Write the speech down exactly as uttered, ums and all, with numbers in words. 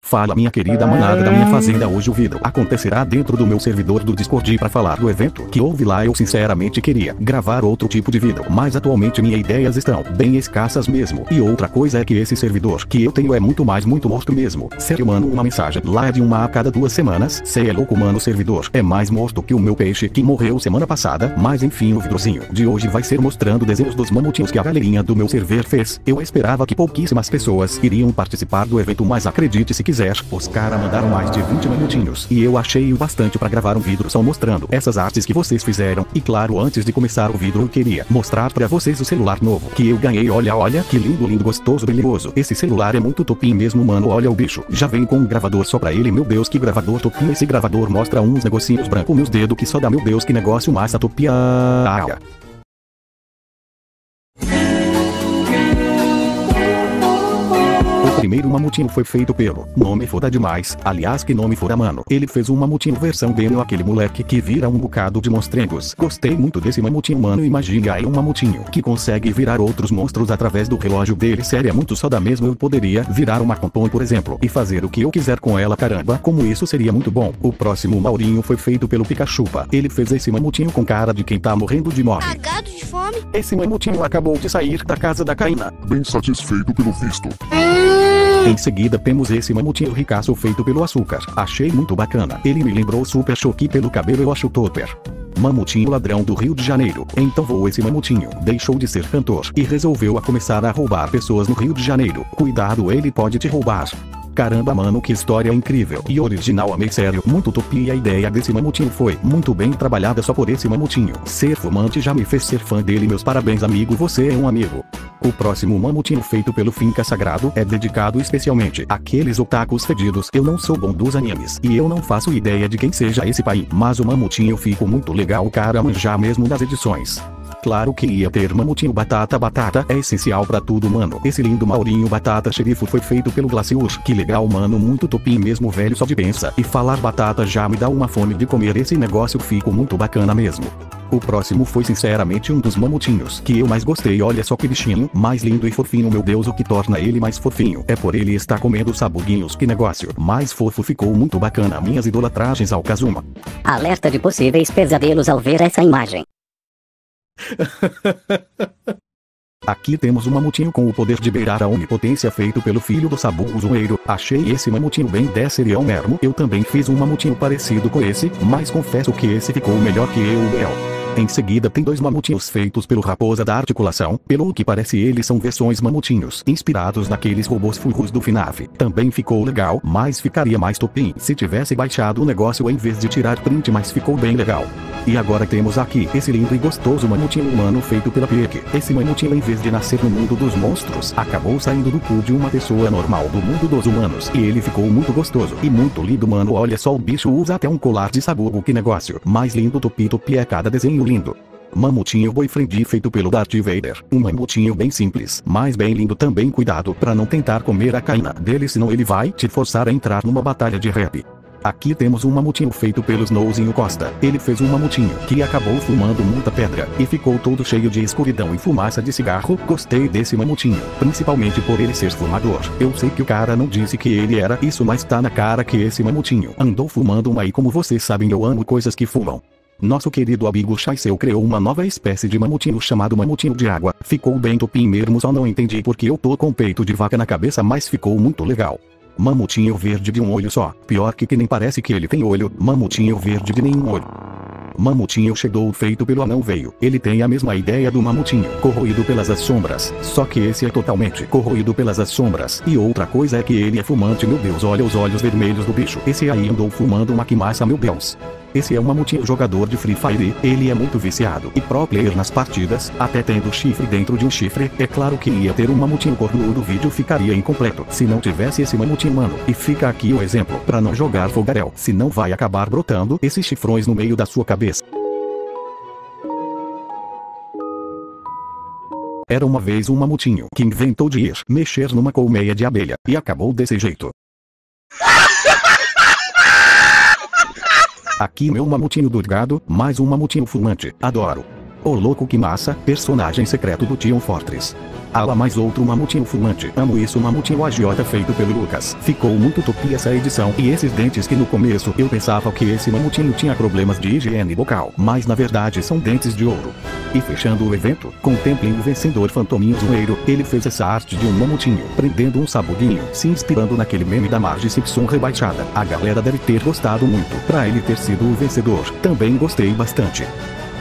Fala minha querida manada da minha fazenda, hoje o vídeo acontecerá dentro do meu servidor do Discord para falar do evento que houve lá. Eu sinceramente queria gravar outro tipo de vídeo, mas atualmente minhas ideias estão bem escassas mesmo. E outra coisa é que esse servidor que eu tenho é muito mais muito morto mesmo. Sério mano, uma mensagem lá é de uma a cada duas semanas. Cê é louco mano, o servidor é mais morto que o meu peixe que morreu semana passada. Mas enfim, o videozinho de hoje vai ser mostrando desenhos dos mamutinhos que a galerinha do meu server fez. Eu esperava que pouquíssimas pessoas iriam participar do evento, mas acredite se quiser, os cara mandaram mais de vinte minutinhos e eu achei o bastante para gravar um vídeo só mostrando essas artes que vocês fizeram. E claro, antes de começar o vídeo eu queria mostrar para vocês o celular novo que eu ganhei. Olha, olha que lindo, lindo, gostoso, brilhoso. Esse celular é muito topinho mesmo mano, olha o bicho. Já vem com um gravador só pra ele, meu Deus que gravador topinho. Esse gravador mostra uns negocinhos brancos meus dedos que só dá, meu Deus que negócio massa topia. O primeiro mamutinho foi feito pelo nome foda demais, aliás que nome foda mano. Ele fez um mamutinho versão Daniel, aquele moleque que vira um bocado de monstrengos. Gostei muito desse mamutinho mano, imagine aí um mamutinho que consegue virar outros monstros através do relógio dele. Sério, é muito soda mesmo. Eu poderia virar uma Compom por exemplo e fazer o que eu quiser com ela, caramba, como isso seria muito bom. O próximo Maurinho foi feito pelo Pikachupa. Ele fez esse mamutinho com cara de quem tá morrendo de morte. Cagado de fome. Esse mamutinho acabou de sair da casa da Caína, bem satisfeito pelo visto. Em seguida temos esse mamutinho ricaço feito pelo Açúcar. Achei muito bacana. Ele me lembrou Super Choque pelo cabelo, eu acho topper. Mamutinho ladrão do Rio de Janeiro. Então vou esse mamutinho deixou de ser cantor e resolveu a começar a roubar pessoas no Rio de Janeiro. Cuidado, ele pode te roubar. Caramba mano, que história incrível e original, amei, sério, muito top. E a ideia desse mamutinho foi muito bem trabalhada só por esse mamutinho. Ser fumante já me fez ser fã dele, meus parabéns amigo, você é um amigo. O próximo mamutinho feito pelo Finca Sagrado é dedicado especialmente àqueles otakus fedidos. Eu não sou bom dos animes e eu não faço ideia de quem seja esse pai, mas o mamutinho ficou muito legal, o cara manjar mesmo das edições. Claro que ia ter mamutinho batata, batata é essencial pra tudo mano. Esse lindo Maurinho batata xerife foi feito pelo Glaciur. Que legal mano, muito topinho mesmo velho, só de pensa e falar batata já me dá uma fome de comer. Esse negócio ficou muito bacana mesmo. O próximo foi sinceramente um dos mamutinhos que eu mais gostei. Olha só que bichinho mais lindo e fofinho, meu Deus, o que torna ele mais fofinho é por ele estar comendo sabuguinhos. Que negócio mais fofo, ficou muito bacana. Minhas idolatragens ao Kazuma. Alerta de possíveis pesadelos ao ver essa imagem. Aqui temos um mamutinho com o poder de beirar a onipotência feito pelo filho do Sabugo Zoeiro. Achei esse mamutinho bem desserião mesmo. Eu também fiz um mamutinho parecido com esse, mas confesso que esse ficou melhor que eu, meu. Em seguida tem dois mamutinhos feitos pelo Raposa da Articulação. Pelo que parece eles são versões mamutinhos inspirados naqueles robôs furros do FNAF. Também ficou legal, mas ficaria mais topinho se tivesse baixado o negócio em vez de tirar print, mas ficou bem legal. E agora temos aqui esse lindo e gostoso mamutinho humano feito pela Peque. Esse mamutinho, em vez de nascer no mundo dos monstros, acabou saindo do cu de uma pessoa normal do mundo dos humanos. E ele ficou muito gostoso e muito lindo mano, olha só, o bicho usa até um colar de sabugo, que negócio mais lindo, topi topi, é cada desenho lindo. Mamutinho boyfriend feito pelo Darth Vader. Um mamutinho bem simples, mas bem lindo também. Cuidado pra não tentar comer a caína dele, senão ele vai te forçar a entrar numa batalha de rap. Aqui temos um mamutinho feito pelo Snowzinho Costa. Ele fez um mamutinho que acabou fumando muita pedra e ficou todo cheio de escuridão e fumaça de cigarro. Gostei desse mamutinho, principalmente por ele ser fumador. Eu sei que o cara não disse que ele era isso, mas tá na cara que esse mamutinho andou fumando uma, e como vocês sabem eu amo coisas que fumam. Nosso querido amigo Chaiseu criou uma nova espécie de mamutinho chamado mamutinho de água. Ficou bem topinho mesmo, só não entendi porque eu tô com peito de vaca na cabeça, mas ficou muito legal. Mamutinho verde de um olho só, pior que que nem parece que ele tem olho. Mamutinho verde de nenhum olho. Mamutinho Shadow feito pelo Anão Veio. Ele tem a mesma ideia do mamutinho corroído pelas as sombras, só que esse é totalmente corroído pelas as sombras. E outra coisa é que ele é fumante, meu Deus, olha os olhos vermelhos do bicho. Esse aí andou fumando uma que massa, meu Deus. Esse é um mamutinho jogador de Free Fire. Ele é muito viciado e pro player nas partidas, até tendo chifre dentro de um chifre. É claro que ia ter um mamutinho cornudo, o vídeo ficaria incompleto se não tivesse esse mamutinho mano. E fica aqui o exemplo pra não jogar fogarel, senão vai acabar brotando esses chifrões no meio da sua cabeça. Era uma vez um mamutinho que inventou de ir mexer numa colmeia de abelha e acabou desse jeito. Aqui meu mamutinho do gado, mais um mamutinho fumante, adoro. Ô louco que massa, personagem secreto do Team Fortress. Ah lá mais outro mamutinho fumante. Amo isso, mamutinho agiota feito pelo Lucas. Ficou muito top essa edição. E esses dentes que no começo eu pensava que esse mamutinho tinha problemas de higiene bucal, mas na verdade são dentes de ouro. E fechando o evento, contemplem o vencedor Fantominho Zoeiro. Ele fez essa arte de um mamutinho prendendo um sabuguinho, se inspirando naquele meme da Marge Simpson rebaixada. A galera deve ter gostado muito, pra ele ter sido o vencedor. Também gostei bastante.